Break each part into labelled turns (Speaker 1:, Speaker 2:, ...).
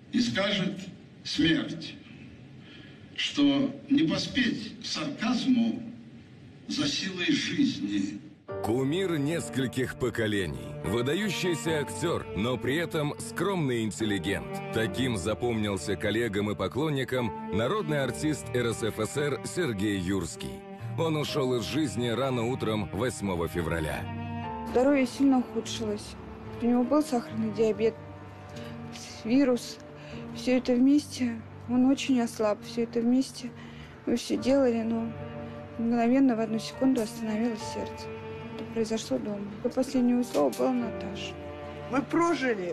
Speaker 1: и скажет смерть, что не поспеть сарказму за силой жизни.
Speaker 2: Кумир нескольких поколений, выдающийся актер, но при этом скромный интеллигент. Таким запомнился коллегам и поклонникам народный артист РСФСР Сергей Юрский. Он ушел из жизни рано утром 8 февраля.
Speaker 3: Здоровье сильно ухудшилось. У него был сахарный диабет, вирус. Все это вместе, он очень ослаб. Все это вместе мы все делали, но мгновенно в одну секунду остановилось сердце. Это произошло дома. До последнего слова была Наташа.
Speaker 4: Мы прожили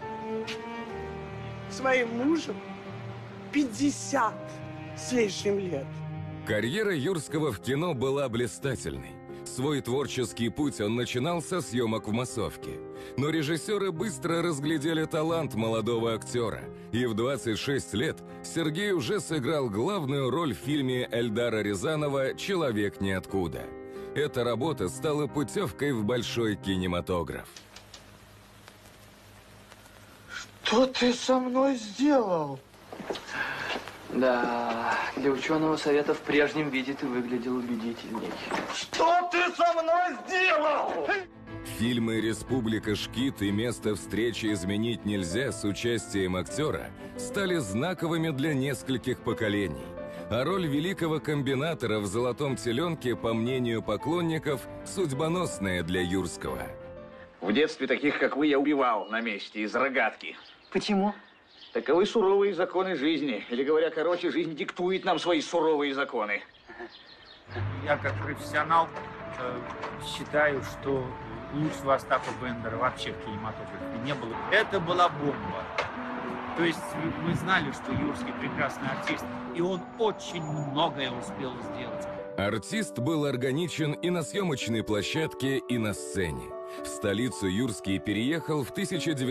Speaker 4: своим мужем 50 с лишним лет.
Speaker 2: Карьера Юрского в кино была блистательной. Свой творческий путь он начинал со съемок в массовке. Но режиссеры быстро разглядели талант молодого актера, и в 26 лет Сергей уже сыграл главную роль в фильме Эльдара Рязанова «Человек ниоткуда». Эта работа стала путевкой в большой кинематограф.
Speaker 4: Что ты со мной сделал?
Speaker 5: Да, для ученого совета в прежнем виде ты выглядел убедительней.
Speaker 4: Что ты со мной сделал?
Speaker 2: Фильмы «Республика Шкит» и «Место встречи изменить нельзя» с участием актера стали знаковыми для нескольких поколений. А роль великого комбинатора в «Золотом теленке», по мнению поклонников, судьбоносная для Юрского.
Speaker 6: В детстве таких, как вы, я убивал на месте из рогатки.
Speaker 5: Почему?
Speaker 6: Таковы суровые законы жизни. Или, говоря короче, жизнь диктует нам свои суровые законы.
Speaker 7: Я как профессионал считаю, что лучшего Остапа Бендера вообще в кинематографе не было. Это была бомба. То есть мы знали, что Юрский прекрасный артист, и он очень многое успел сделать.
Speaker 2: Артист был органичен и на съемочной площадке, и на сцене. В столицу Юрский переехал в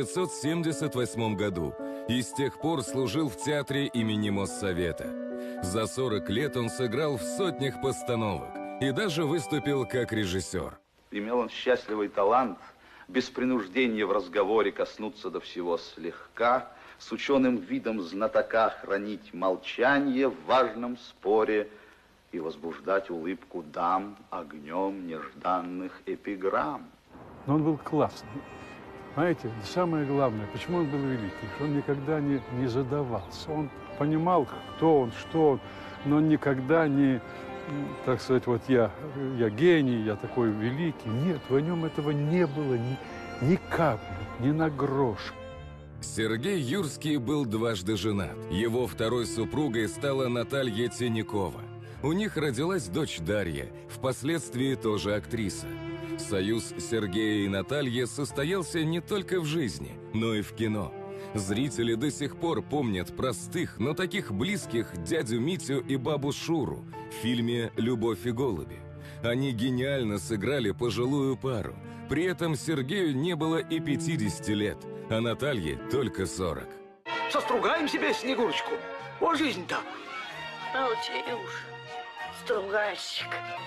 Speaker 2: 1978 году и с тех пор служил в театре имени Моссовета. За 40 лет он сыграл в сотнях постановок и даже выступил как режиссер.
Speaker 8: Имел он счастливый талант без принуждения в разговоре коснуться до всего слегка, с ученым видом знатока хранить молчание в важном споре и возбуждать улыбку дам огнем нежданных эпиграмм.
Speaker 9: Но он был классный. Знаете, самое главное, почему он был великий, что он никогда не задавался. Он понимал, кто он, что он, но он никогда не, так сказать, вот я гений, я такой великий. Нет, в нем этого не было ни капли, ни на грош.
Speaker 2: Сергей Юрский был дважды женат. Его второй супругой стала Наталья Тенякова. У них родилась дочь Дарья, впоследствии тоже актриса. Союз Сергея и Натальи состоялся не только в жизни, но и в кино. Зрители до сих пор помнят простых, но таких близких дядю Митю и бабу Шуру в фильме «Любовь и голуби». Они гениально сыграли пожилую пару. При этом Сергею не было и 50 лет, а Наталье только 40.
Speaker 4: Состругаем себе Снегурочку. О, жизнь-то.
Speaker 10: Молчи уж, стругальщик.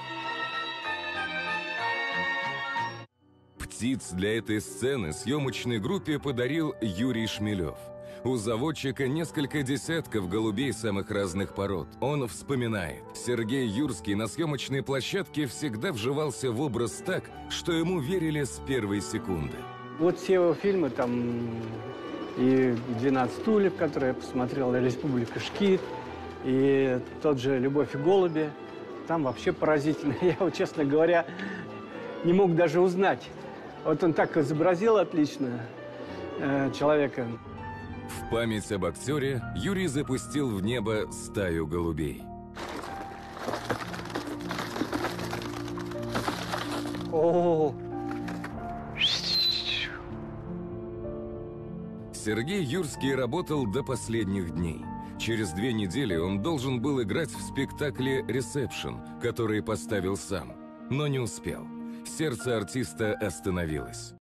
Speaker 2: Птиц для этой сцены съемочной группе подарил Юрий Шмелев. У заводчика несколько десятков голубей самых разных пород. Он вспоминает: Сергей Юрский на съемочной площадке всегда вживался в образ так, что ему верили с первой секунды.
Speaker 11: Вот все его фильмы, там и «12 стульев», которые я посмотрел, и «Республика Шкит», и тот же «Любовь и голуби», там вообще поразительно. Я его, честно говоря, не мог даже узнать. Вот он так изобразил отлично человека.
Speaker 2: В память об актере Юрий запустил в небо стаю голубей.
Speaker 11: О-о-о.
Speaker 2: Сергей Юрский работал до последних дней. Через 2 недели он должен был играть в спектакле «Ресепшн», который поставил сам, но не успел. Сердце артиста остановилось.